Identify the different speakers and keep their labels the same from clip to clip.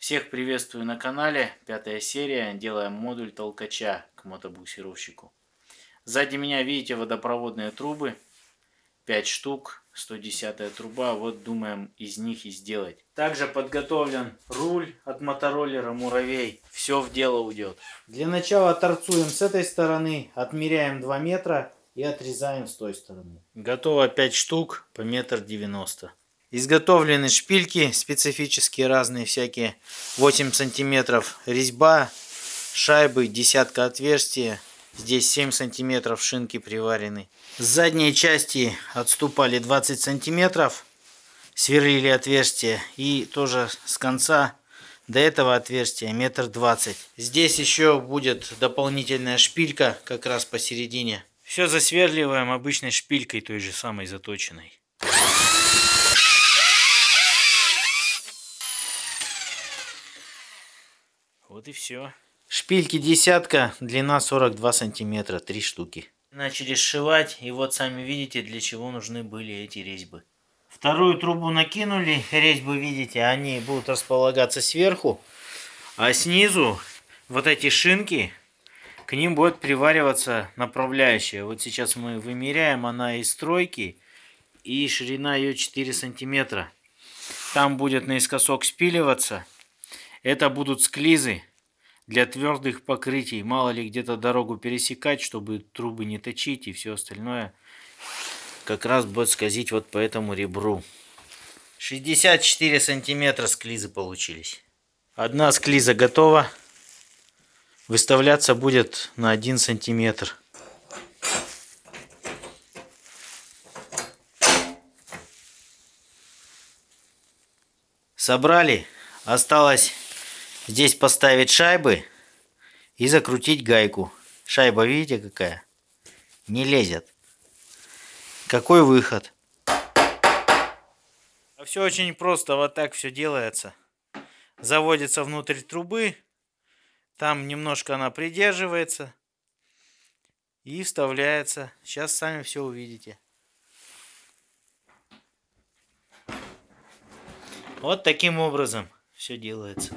Speaker 1: Всех приветствую на канале. 5-я серия. Делаем модуль толкача к мотобуксировщику. Сзади меня видите водопроводные трубы. 5 штук. 110-я труба. Вот думаем из них и сделать. Также подготовлен руль от мотороллера Муравей. Все в дело уйдет. Для начала торцуем с этой стороны. Отмеряем 2 метра и отрезаем с той стороны. Готово 5 штук по 1,90 м. Изготовлены шпильки специфические, разные всякие. 8 сантиметров резьба, шайбы, десятка отверстия. Здесь 7 сантиметров шинки приварены. С задней части отступали 20 сантиметров. Сверлили отверстие. И тоже с конца до этого отверстия 1,20 м. Здесь еще будет дополнительная шпилька как раз посередине. Все засверливаем обычной шпилькой, той же самой заточенной. Вот и все. Шпильки десятка, длина 42 сантиметра, 3 штуки. Начали сшивать, и вот сами видите, для чего нужны были эти резьбы. Вторую трубу накинули, резьбы видите, они будут располагаться сверху, а снизу вот эти шинки, к ним будет привариваться направляющая. Вот сейчас мы вымеряем, она из стройки, и ширина ее 4 сантиметра. Там будет наискосок спиливаться. Это будут склизы для твердых покрытий. Мало ли где-то дорогу пересекать, чтобы трубы не точить и все остальное. Как раз будет скользить вот по этому ребру. 64 сантиметра склизы получились. Одна склиза готова. Выставляться будет на 1 сантиметр. Собрали. Осталось здесь поставить шайбы и закрутить гайку. Шайба, видите, какая? Не лезет. Какой выход? А все очень просто. Вот так все делается. Заводится внутрь трубы. Там немножко она придерживается. И вставляется. Сейчас сами все увидите. Вот таким образом все делается.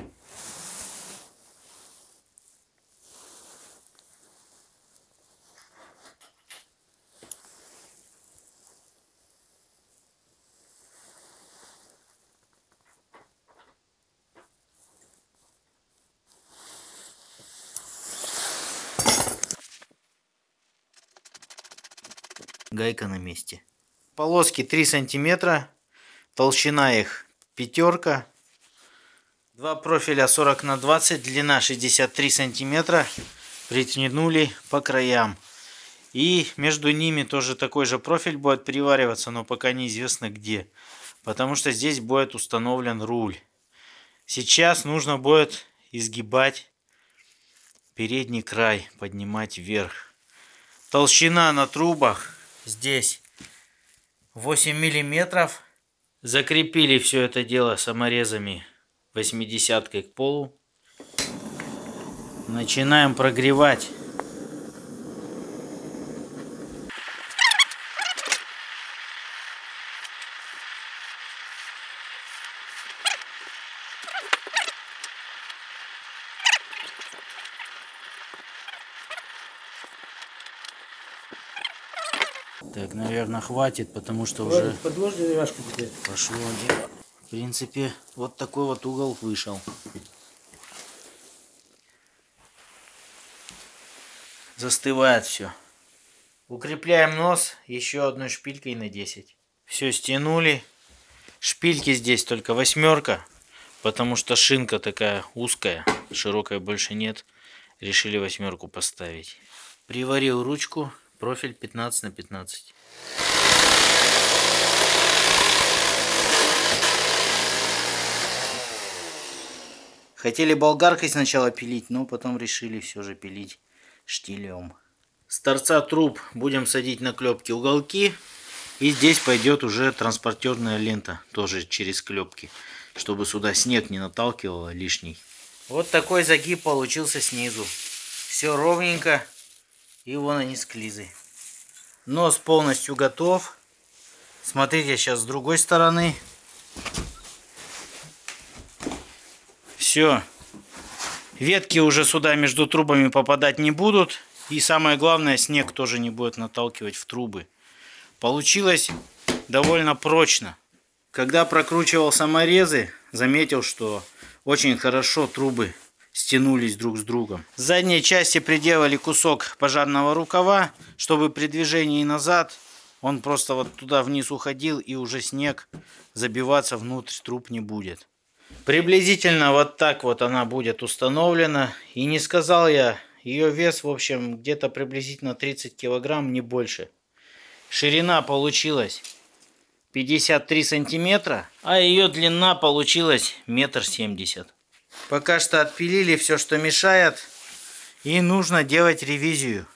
Speaker 1: Гайка на месте. Полоски 3 сантиметра. Толщина их 5. Два профиля 40 на 20. Длина 63 сантиметра. Притянули по краям. И между ними тоже такой же профиль будет привариваться, но пока неизвестно где. Потому что здесь будет установлен руль. Сейчас нужно будет изгибать передний край, поднимать вверх. Толщина на трубах здесь 8 миллиметров. Закрепили все это дело саморезами 80-кой к полу. Начинаем прогревать. Так, наверное, хватит, потому что уже пошло дело. В принципе, вот такой вот угол вышел. Застывает все. Укрепляем нос еще одной шпилькой на 10. Все стянули. Шпильки здесь только 8, потому что шинка такая узкая, широкая больше нет. Решили 8 поставить. Приварил ручку. Профиль 15 на 15. Хотели болгаркой сначала пилить, но потом решили все же пилить штилем. С торца труб будем садить на клепки уголки. И здесь пойдет уже транспортерная лента, тоже через клепки, чтобы сюда снег не наталкивало лишний. Вот такой загиб получился снизу. Все ровненько. И вон они склизы. Нос полностью готов. Смотрите сейчас с другой стороны. Все. Ветки уже сюда между трубами попадать не будут. И самое главное, снег тоже не будет наталкивать в трубы. Получилось довольно прочно. Когда прокручивал саморезы, заметил, что очень хорошо трубы стянулись друг с другом. С задней части приделали кусок пожарного рукава, чтобы при движении назад он просто вот туда вниз уходил, и уже снег забиваться внутрь труб не будет. Приблизительно вот так вот она будет установлена. И не сказал я, ее вес, в общем, где-то приблизительно 30 килограмм, не больше. Ширина получилась 53 сантиметра, а ее длина получилась 1,70 м. Пока что отпилили все, что мешает, и нужно делать ревизию.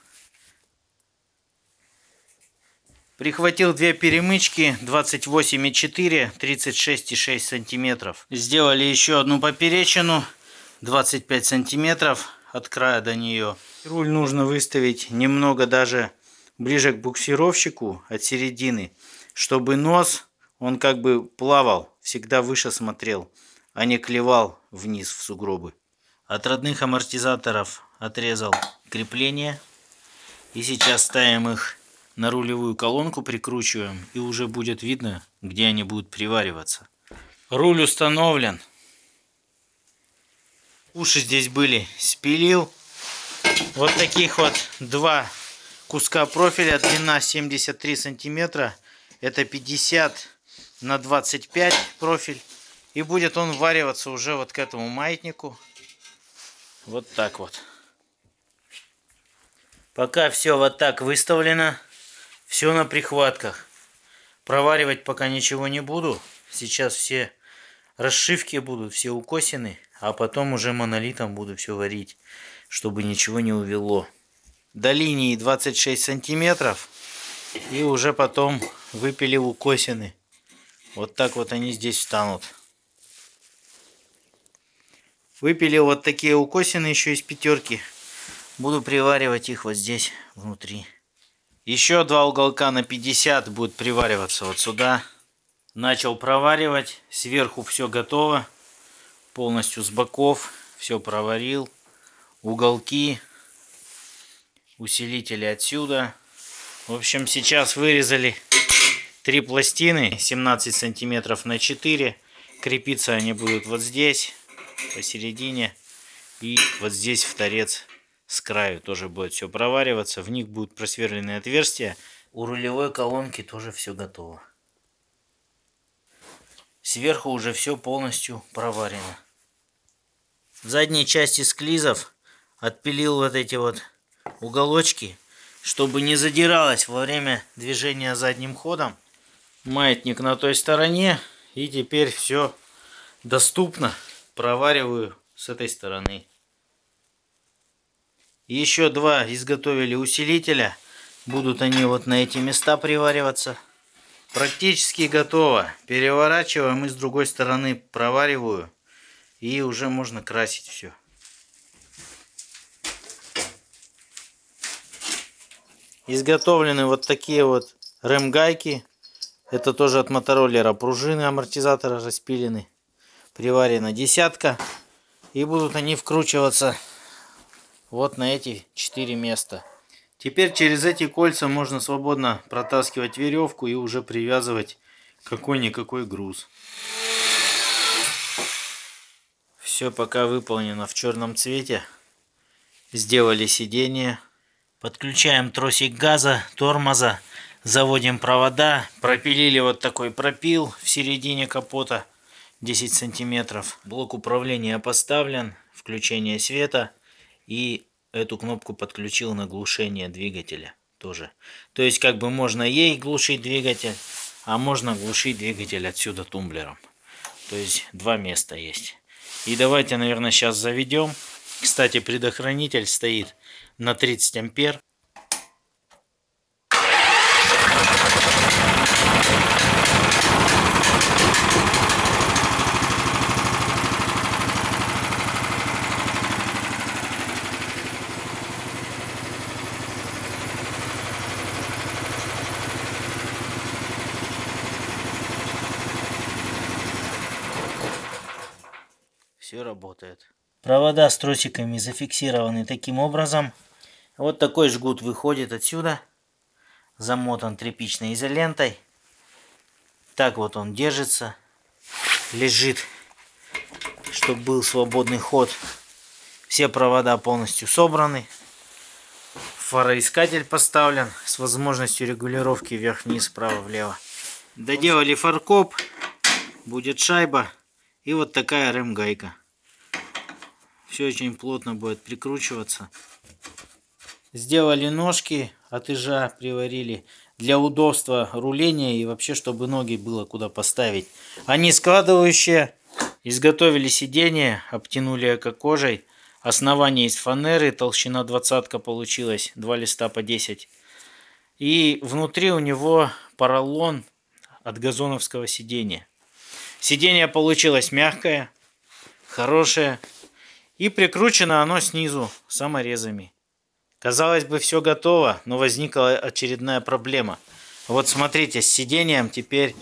Speaker 1: Прихватил две перемычки 28,4, 36,6 сантиметров. Сделали еще одну поперечину 25 сантиметров от края до нее. Руль нужно выставить немного даже ближе к буксировщику от середины, чтобы нос, он как бы плавал, всегда выше смотрел, а не клевал вниз в сугробы. От родных амортизаторов отрезал крепление. И сейчас ставим их на рулевую колонку, прикручиваем, и уже будет видно, где они будут привариваться. Руль установлен. Уши здесь были, спилил. Вот таких вот два куска профиля, длина 73 сантиметра. Это 50 на 25 профиль. И будет он вариваться уже вот к этому маятнику. Вот так вот. Пока все вот так выставлено. Все на прихватках. Проваривать пока ничего не буду. Сейчас все расшивки будут, все укосины. А потом уже монолитом буду все варить, чтобы ничего не увело. До линии 26 сантиметров. И уже потом выпилил укосины. Вот так вот они здесь встанут. Выпилил вот такие укосины еще из пятерки. Буду приваривать их вот здесь внутри. Еще два уголка на 50 будут привариваться вот сюда. Начал проваривать. Сверху все готово. Полностью с боков. Все проварил. Уголки. Усилители отсюда. В общем, сейчас вырезали 3 пластины. 17 сантиметров на 4. Крепиться они будут вот здесь. Посередине. И вот здесь в торец. С краю тоже будет все провариваться. В них будут просверленные отверстия. У рулевой колонки тоже все готово. Сверху уже все полностью проварено. В задней части склизов отпилил вот эти вот уголочки, чтобы не задиралось во время движения задним ходом. Маятник на той стороне. И теперь все доступно. Провариваю с этой стороны. Еще два изготовили усилителя. Будут они вот на эти места привариваться. Практически готово. Переворачиваем и с другой стороны провариваю. И уже можно красить все. Изготовлены вот такие вот рэм-гайки. Это тоже от мотороллера. Пружины амортизатора распилены. Приварена десятка. И будут они вкручиваться вот на эти 4 места. Теперь через эти кольца можно свободно протаскивать веревку и уже привязывать какой-никакой груз. Все пока выполнено в черном цвете. Сделали сиденье. Подключаем тросик газа, тормоза. Заводим провода. Пропилили вот такой пропил в середине капота. 10 сантиметров. Блок управления поставлен. Включение света. И эту кнопку подключил на глушение двигателя тоже. То есть как бы можно ей глушить двигатель, а можно глушить двигатель отсюда тумблером. То есть два места есть. И давайте, наверное, сейчас заведем. Кстати, предохранитель стоит на 30 ампер. все работает. Провода с тросиками зафиксированы таким образом. Вот такой жгут выходит отсюда. Замотан тряпичной изолентой. Так вот он держится. Лежит, чтобы был свободный ход. Все провода полностью собраны. Фароискатель поставлен с возможностью регулировки вверх-вниз, вправо-влево. Доделали фаркоп. Будет шайба. И вот такая рэм-гайка. Все очень плотно будет прикручиваться. Сделали ножки от ижа, приварили для удобства руления и вообще, чтобы ноги было куда поставить. Они складывающие. Изготовили сиденье, обтянули эко-кожей. Основание из фанеры, толщина 20-ка получилась, 2 листа по 10. И внутри у него поролон от газоновского сидения. Сиденье получилось мягкое, хорошее. И прикручено оно снизу саморезами. Казалось бы, все готово, но возникла очередная проблема. Вот смотрите, с сиденьем теперь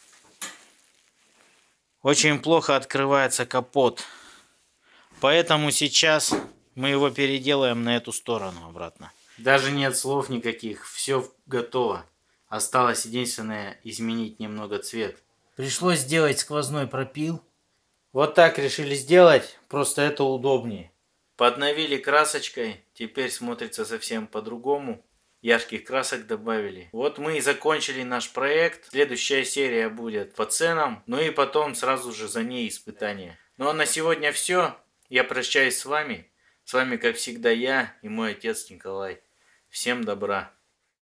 Speaker 1: очень плохо открывается капот. Поэтому сейчас мы его переделаем на эту сторону обратно. Даже нет слов никаких, все готово. Осталось единственное изменить немного цвет. Пришлось сделать сквозной пропил. Вот так решили сделать, просто это удобнее. Подновили красочкой, теперь смотрится совсем по-другому. Ярких красок добавили. Вот мы и закончили наш проект. Следующая серия будет по ценам, ну и потом сразу же за ней испытания. Ну а на сегодня все. Я прощаюсь с вами. С вами, как всегда, я и мой отец Николай. Всем добра.